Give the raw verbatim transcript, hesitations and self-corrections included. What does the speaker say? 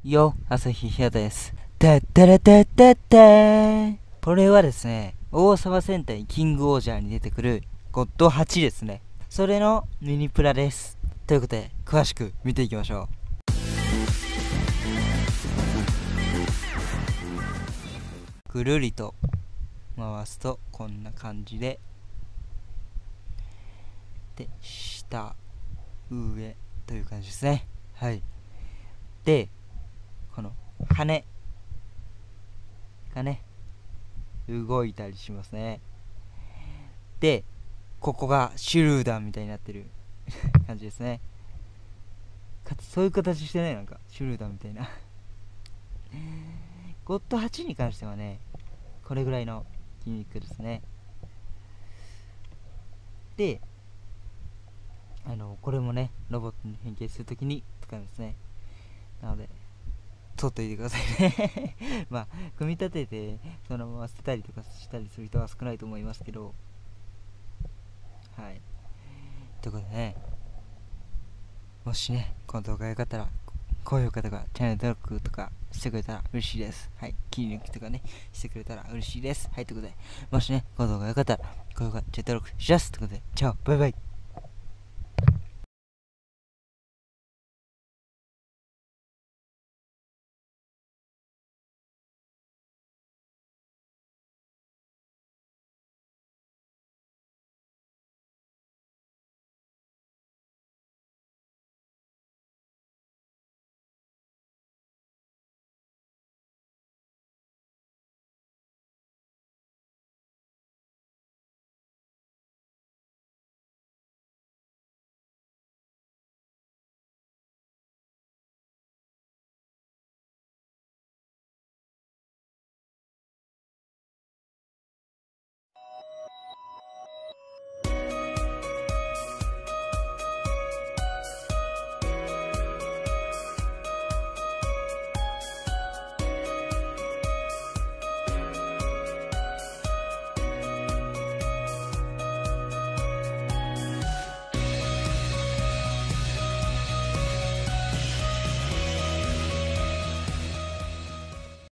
よ、朝日ひやです。たったらたったったー。これはですね、王様戦隊キングオージャーに出てくるゴッドはちですね。それのミニプラです。ということで、詳しく見ていきましょう。ぐるりと回すとこんな感じで、で、下、上という感じですね。はい。で、この羽がね、動いたりしますね。で、ここがシュルーダーみたいになってる感じですね。かつそういう形してない、なんかシュルーダーみたいなゴッドはちに関してはね、これぐらいの筋肉ですね。で、あのこれもね、ロボットに変形するときに使うんですね。なので取っといてくださいねまあ組み立ててそのまま捨てたりとかしたりする人は少ないと思いますけど、はい。ということでね、もしね、この動画が良かったら、高評価とかチャンネル登録とかしてくれたら嬉しいです。はい。切り抜きとかね、してくれたら嬉しいです。はい。ということで、もしね、この動画が良かったら、高評価、チャンネル登録します。ということで、チャオ、バイバイ。